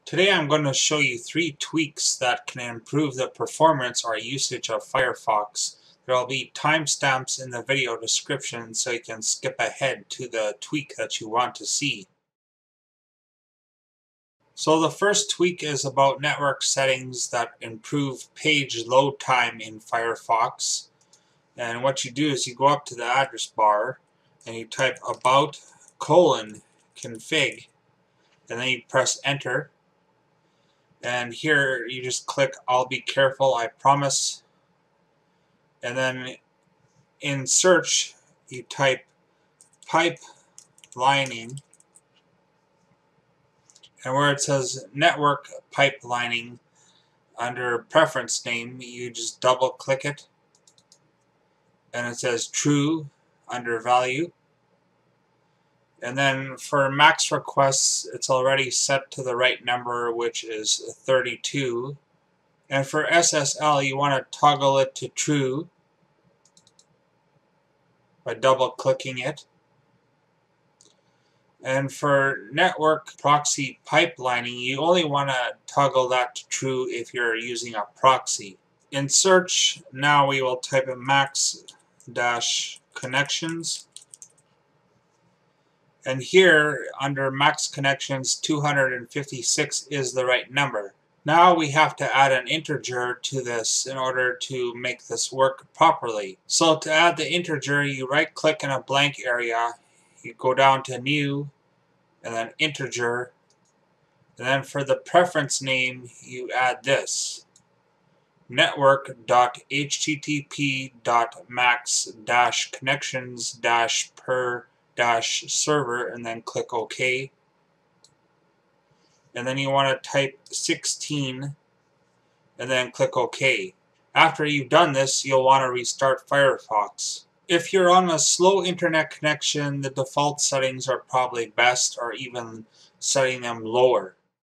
Today I'm going to show you 3 tweaks that can improve the performance or usage of Firefox. There will be timestamps in the video description so you can skip ahead to the tweak that you want to see. So the first tweak is about network settings that improve page load time in Firefox. And what you do is you go up to the address bar and you type about:config and then you press enter. And here you just click I'll be careful, I promise. And then in search you type pipelining, and where it says network pipelining under preference name you just double click it and it says true under value. And then for max requests, it's already set to the right number, which is 32. And for SSL, you want to toggle it to true by double clicking it. And for network proxy pipelining, you only want to toggle that to true if you're using a proxy. In search, now we will type in max-connections. And here, under max connections, 256 is the right number. Now we have to add an integer to this in order to make this work properly. So to add the integer, you right-click in a blank area, you go down to New, and then Integer, and then for the preference name, you add this, network.http.max-connections-per-server, and then click OK. And then you want to type 16 and then click OK. After you've done this, you'll want to restart Firefox. If you're on a slow internet connection, the default settings are probably best, or even setting them lower.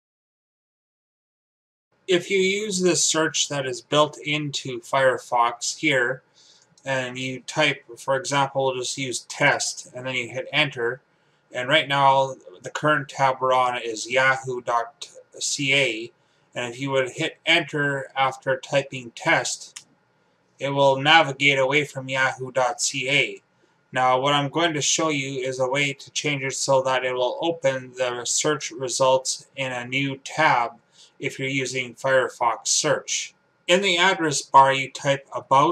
If you use this search that is built into Firefox here, and you type, for example, we'll just use test, and then you hit enter, and right now the current tab we're on is yahoo.ca, and if you would hit enter after typing test, it will navigate away from yahoo.ca. Now what I'm going to show you is a way to change it so that it will open the search results in a new tab if you're using Firefox search. In the address bar you type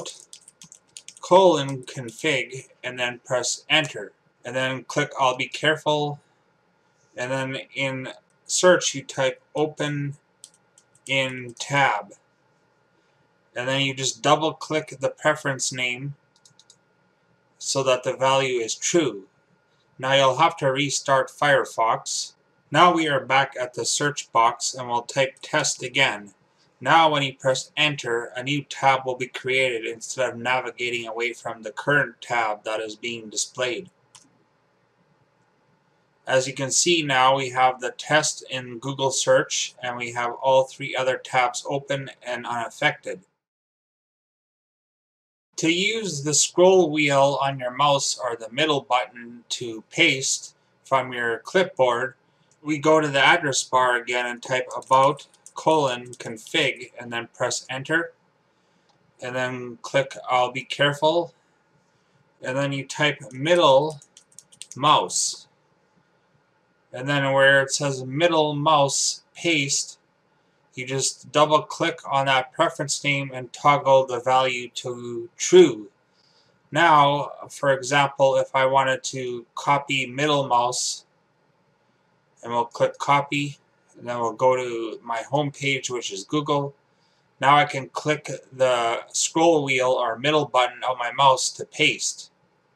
about:config and then press enter. And then click I'll be careful, and then in search you type open in tab, and then you just double click the preference name so that the value is true. Now you'll have to restart Firefox. Now we are back at the search box and we'll type test again. Now when you press enter, a new tab will be created instead of navigating away from the current tab that is being displayed. As you can see now, we have the test in Google search and we have all 3 other tabs open and unaffected. To use the scroll wheel on your mouse or the middle button to paste from your clipboard, we go to the address bar again and type about:config and then press enter, and then click I'll be careful, and then you type middle mouse, and then where it says middle mouse paste, you just double click on that preference name and toggle the value to true. Now, for example, if I wanted to copy middle mouse, and we'll click copy, and then we'll go to my home page, which is Google. Now I can click the scroll wheel or middle button on my mouse to paste.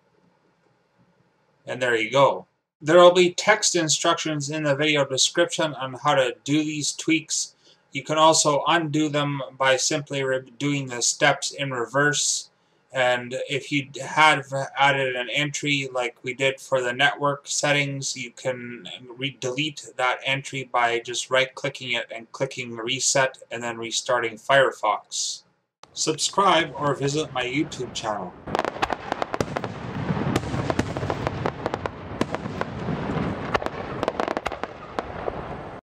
And there you go. There will be text instructions in the video description on how to do these tweaks. You can also undo them by simply doing the steps in reverse. And if you have added an entry like we did for the network settings, you can delete that entry by just right-clicking it and clicking reset and then restarting Firefox. Subscribe or visit my YouTube channel.